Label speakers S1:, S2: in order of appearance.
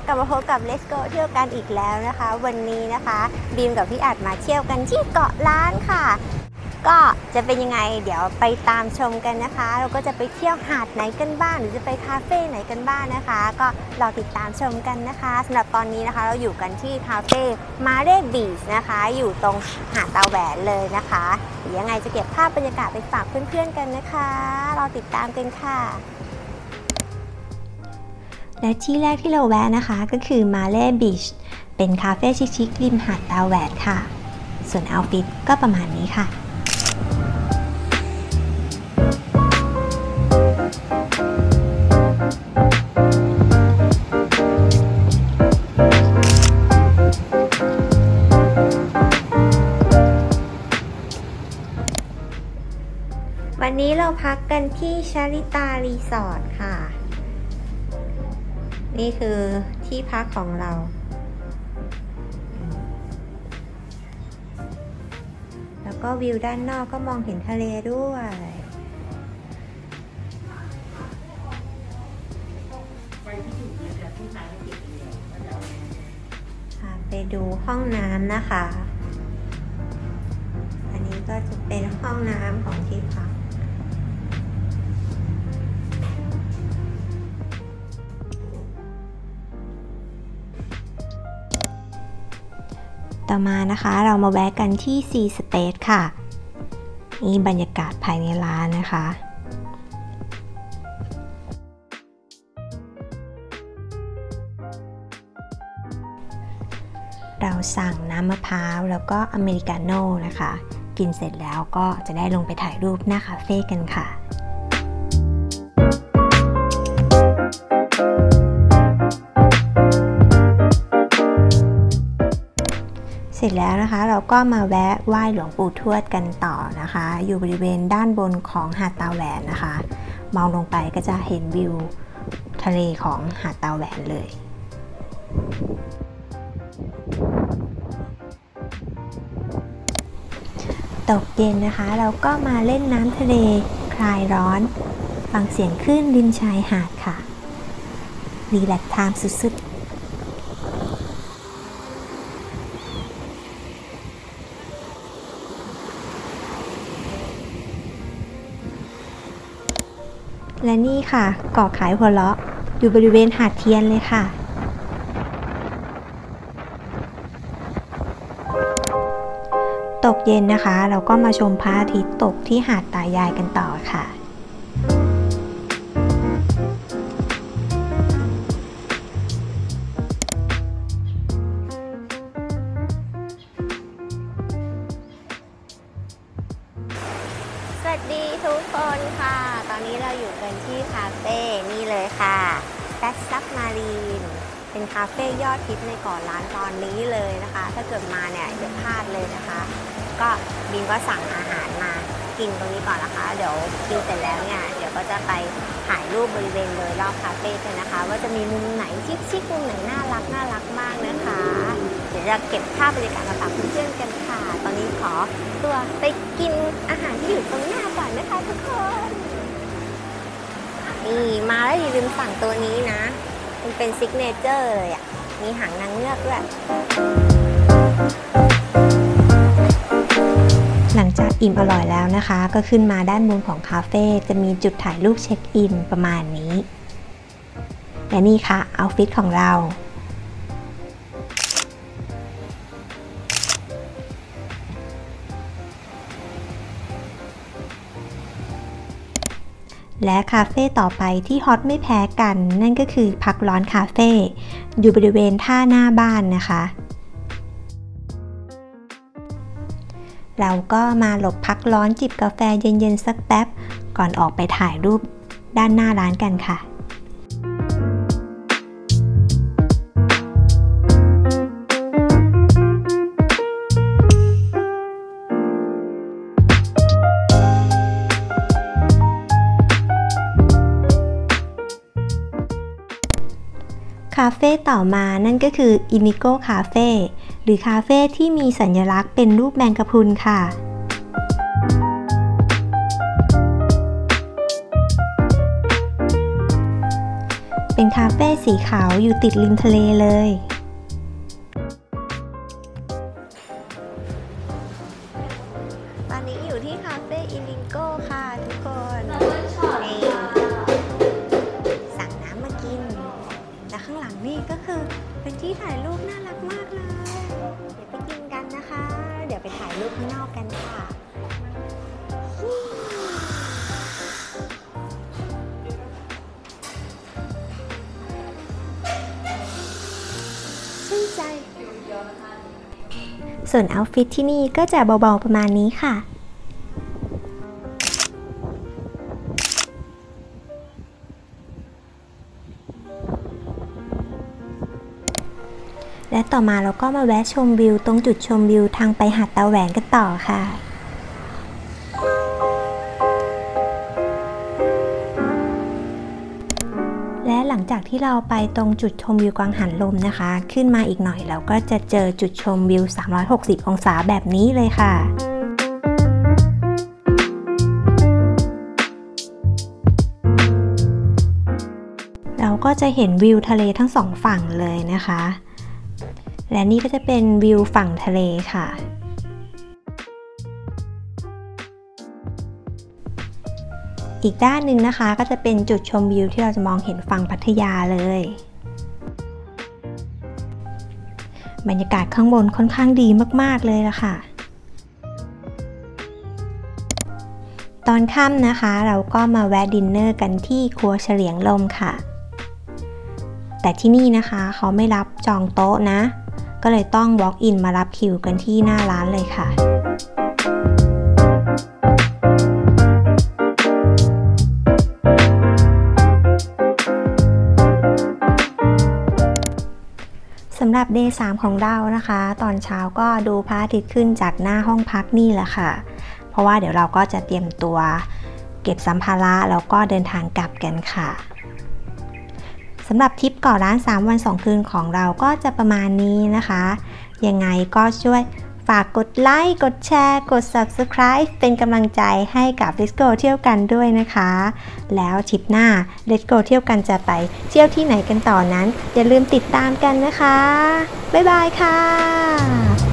S1: กลับมาพบกับ Let's Go เที่ยวกันอีกแล้วนะคะวันนี้นะคะบีมกับพี่อัดมาเที่ยวกันที่เกาะล้านค่ะก็จะเป็นยังไงเดี๋ยวไปตามชมกันนะคะเราก็จะไปเที่ยวหาดไหนกันบ้างหรือจะไปคาเฟ่ไหนกันบ้างนะคะก็รอติดตามชมกันนะคะสำหรับตอนนี้นะคะเราอยู่กันที่คาเฟ่มาเร่บีชนะคะอยู่ตรงหาดตาแหวนเลยนะคะเดี๋ยวยังไงจะเก็บภาพบรรยากาศไปฝากเพื่อนๆกันนะคะรอติดตามกันค่ะและที่แรกที่เราแวะนะคะก็คือมาเล่บีชเป็นคาเฟ่ชิคๆริมหาดตาแหวนค่ะส่วนเอาท์ฟิตก็ประมาณนี้ค่ะวันนี้เราพักกันที่ชาริตารีสอร์ทค่ะนี่คือที่พักของเราแล้วก็วิวด้านนอกก็มองเห็นทะเลด้วยไปดูห้องน้ำนะคะอันนี้ก็จะเป็นห้องน้ำของที่พักต่อมานะคะเรามาแวะกันที่ Sea Space ค่ะนี่บรรยากาศภายในร้านนะคะเราสั่งน้ำมะพร้าวแล้วก็อเมริกาโน่นะคะกินเสร็จแล้วก็จะได้ลงไปถ่ายรูปหน้าคาเฟ่กันค่ะเสร็จแล้วนะคะเราก็มาแวะไหว้หลวงปู่ทวดกันต่อนะคะอยู่บริเวณด้านบนของหาดตาแหวนนะคะมองลงไปก็จะเห็นวิวทะเลของหาดตาแหวนเลยตกเย็นนะคะเราก็มาเล่นน้ำทะเลคลายร้อนฟังเสียงคลื่นริมชายหาดค่ะรีแลกซ์ไทม์สุดๆและนี่ค่ะเกาะขายหัวเราะอยู่บริเวณหาดเทียนเลยค่ะตกเย็นนะคะเราก็มาชมพระอาทิตย์ตกที่หาดตายายกันต่อค่ะสวัสดีทุกคนค่ะตอนนี้เราอยู่กันที่คาเฟ่นี่เลยค่ะแบทซับมารีนเป็นคาเฟ่ยอดฮิตในเกาะล้านตอนนี้เลยนะคะถ้าเกิดมาเนี่ยอย่าพลาดเลยนะคะก็บินก็สั่งอาหารมากินตรงนี้ก่อนนะคะเดี๋ยวกินเสร็จแล้วเนี่ยเดี๋ยวก็จะไปถ่ายรูปบริเวณโดยรอบคาเฟ่กันนะคะว่าจะมีมุมไหนชิคๆมุมไหนน่ารักมากนะคะเดี๋ยวจะเก็บภาพบรรยากาศมาฝากเพื่อนๆกันค่ะตอนนี้ขอตัวไปกินอาหารที่อยู่ตรงหน้าก่อนนะคะทุกคนนี่มาแล้วอย่าลืมสั่งตัวนี้นะมันเป็นซิกเนเจอร์เลยอ่ะมีหางนางเงือกด้วยหลังจากอิ่มอร่อยแล้วนะคะก็ขึ้นมาด้านบนของคาเฟ่จะมีจุดถ่ายรูปเช็คอินประมาณนี้และนี่ค่ะเอาท์ฟิตของเราและคาเฟ่ต่อไปที่ฮอตไม่แพ้กันนั่นก็คือพักร้อนคาเฟ่อยู่บริเวณท่าหน้าบ้านนะคะเราก็มาหลบพักร้อนจิบกาแฟเย็นๆสักแป๊บก่อนออกไปถ่ายรูปด้านหน้าร้านกันค่ะคาเฟ่ต่อมานั่นก็คืออิมิโก้คาเฟ่หรือคาเฟ่ที่มีสัญลักษณ์เป็นรูปแมงกะพรุนค่ะ ค
S2: เป็นคาเฟ่สีขาวอยู่ติดริมทะเลเลย
S1: ตอนนี้อยู่ที่คาเฟ่อิลิงโก้ค่ะทุกคนนี่สั่งน้ำมากินและข้างหลังนี่ก็คือเป็นที่ถ่ายรูปน่ารักมากเลยเดี๋ยวไปกินกันนะคะเดี๋ยวไปถ่ายรูปข้างนอกกันค่ะชื่นใจส่วนเอาท์ฟิตที่นี่ก็จะเบาๆประมาณนี้ค่ะและต่อมาเราก็มาแวะชมวิวตรงจุดชมวิวทางไปหาดตาแหวนกันต่อค่ะและหลังจากที่เราไปตรงจุดชมวิวกังหันลมนะคะขึ้นมาอีกหน่อยเราก็จะเจอจุดชมวิว360องศาแบบนี้เลยค่ะเราก็จะเห็นวิวทะเลทั้งสองฝั่งเลยนะคะและนี่ก็จะเป็นวิวฝั่งทะเลค่ะอีกด้านหนึ่งนะคะก็จะเป็นจุดชมวิวที่เราจะมองเห็นฝั่งพัทยาเลยบรรยากาศข้างบนค่อนข้างดีมากๆเลยล่ะค่ะตอนค่ำนะคะเราก็มาแวะดินเนอร์กันที่ครัวเฉลียงลมค่ะแต่ที่นี่นะคะเขาไม่รับจองโต๊ะนะก็เลยต้อง walk in มารับคิวกันที่หน้าร้านเลยค่ะสำหรับ Day 3 ของเรานะคะตอนเช้าก็ดูพระอาทิตย์ขึ้นจากหน้าห้องพักนี่แหละค่ะเพราะว่าเดี๋ยวเราก็จะเตรียมตัวเก็บสัมภาระแล้วก็เดินทางกลับกันค่ะสำหรับทริปเกาะล้าน3 วัน 2 คืนของเราก็จะประมาณนี้นะคะยังไงก็ช่วยฝากกดไลค์กดแชร์กด Subscribe เป็นกำลังใจให้กับ Let's Go เที่ยวกันด้วยนะคะแล้วทริปหน้า Let's Go เที่ยวกันจะไปเที่ยวที่ไหนกันต่อนั้นอย่าลืมติดตามกันนะคะบ๊ายบายค่ะ